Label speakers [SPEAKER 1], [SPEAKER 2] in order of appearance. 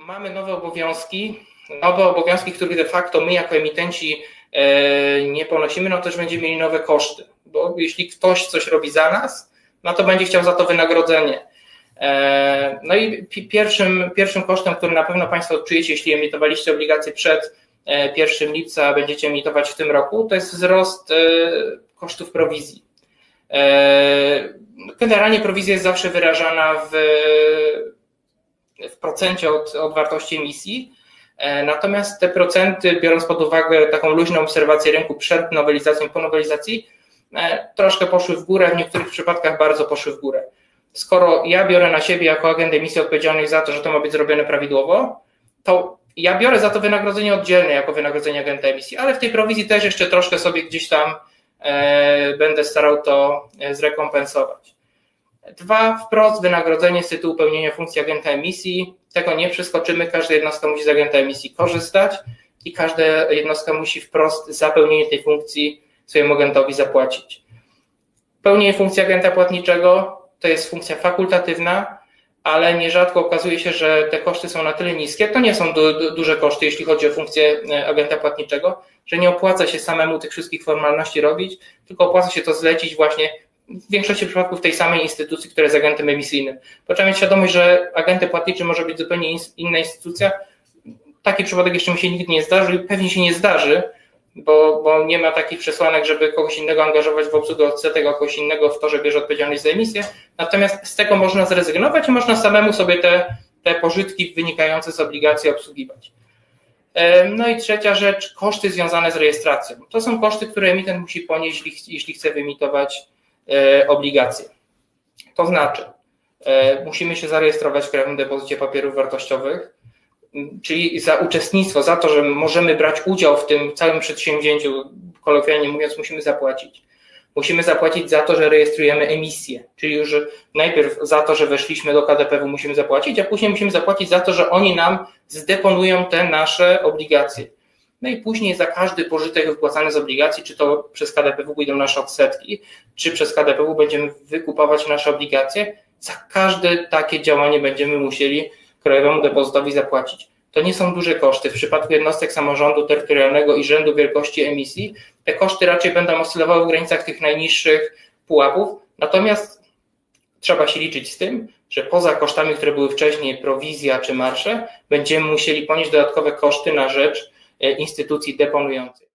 [SPEAKER 1] mamy nowe obowiązki, których de facto my jako emitenci nie ponosimy, no też będziemy mieli nowe koszty, bo jeśli ktoś coś robi za nas, no to będzie chciał za to wynagrodzenie. No i pierwszym kosztem, który na pewno Państwo odczujecie, jeśli emitowaliście obligacje przed 1 lipca, a będziecie emitować w tym roku, to jest wzrost kosztów prowizji. Generalnie prowizja jest zawsze wyrażana w procencie od wartości emisji, natomiast te procenty, biorąc pod uwagę taką luźną obserwację rynku przed nowelizacją i po nowelizacji, troszkę poszły w górę, w niektórych przypadkach bardzo poszły w górę. Skoro ja biorę na siebie jako agent emisji odpowiedzialność za to, że to ma być zrobione prawidłowo, to ja biorę za to wynagrodzenie oddzielne jako wynagrodzenie agenta emisji, ale w tej prowizji też jeszcze troszkę sobie gdzieś tam będę starał to zrekompensować. 2, wprost wynagrodzenie z tytułu pełnienia funkcji agenta emisji. Tego nie przeskoczymy, każda jednostka musi z agenta emisji korzystać i każda jednostka musi wprost za pełnienie tej funkcji swojemu agentowi zapłacić. Pełnienie funkcji agenta płatniczego to jest funkcja fakultatywna, ale nierzadko okazuje się, że te koszty są na tyle niskie, to nie są duże koszty, jeśli chodzi o funkcję agenta płatniczego, że nie opłaca się samemu tych wszystkich formalności robić, tylko opłaca się to zlecić właśnie w większości przypadków tej samej instytucji, która jest agentem emisyjnym. Bo trzeba mieć świadomość, że agentem płatniczym może być zupełnie inna instytucja. Taki przypadek jeszcze mi się nigdy nie zdarzył i pewnie się nie zdarzy, bo nie ma takich przesłanek, żeby kogoś innego angażować w obsługę odsetek, a kogoś innego w to, że bierze odpowiedzialność za emisję. Natomiast z tego można zrezygnować i można samemu sobie te pożytki wynikające z obligacji obsługiwać. No i trzecia rzecz, koszty związane z rejestracją. To są koszty, które emitent musi ponieść, jeśli chce wyemitować obligacje. To znaczy, musimy się zarejestrować w Krajowym Depozycie Papierów Wartościowych, czyli za uczestnictwo, za to, że możemy brać udział w tym całym przedsięwzięciu, kolokwialnie mówiąc, musimy zapłacić. Musimy zapłacić za to, że rejestrujemy emisję, czyli już najpierw za to, że weszliśmy do KDPW musimy zapłacić, a później musimy zapłacić za to, że oni nam zdeponują te nasze obligacje. No i później za każdy pożytek wypłacany z obligacji, czy to przez KDPW idą nasze odsetki, czy przez KDPW będziemy wykupować nasze obligacje, za każde takie działanie będziemy musieli Krajowemu Depozytowi zapłacić. To nie są duże koszty. W przypadku jednostek samorządu terytorialnego i rzędu wielkości emisji te koszty raczej będą oscylowały w granicach tych najniższych pułapów, natomiast trzeba się liczyć z tym, że poza kosztami, które były wcześniej, prowizja czy marsze, będziemy musieli ponieść dodatkowe koszty na rzecz instytucji deponującej.